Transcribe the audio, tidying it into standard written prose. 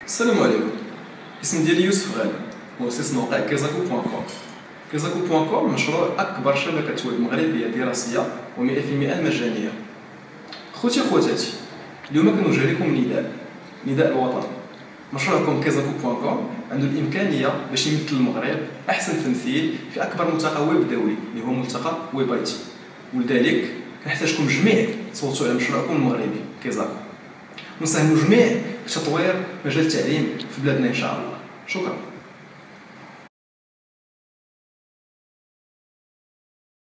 السلام عليكم. اسم ديالي يوسف غالي، مؤسس موقع كيزاكو.com. كيزاكو.com مشروع اكبر شبكه ويب مغربيه دراسيه و100% مجانيه. خوتي خواتاتي، اليوم كنوجه لكم نداء الوطن. مشروعكم كيزاكو.com عنده الامكانيه باش يمثل المغرب احسن تمثيل في اكبر ملتقى ويب دولي اللي هو ملتقى ويب اي تي، ولذلك كنحتاجكم جميع تصوتوا على مشروعكم المغربي كيزاكو، ونساهموا جميع في تطوير مجال التعليم في بلادنا ان شاء الله. شكرا.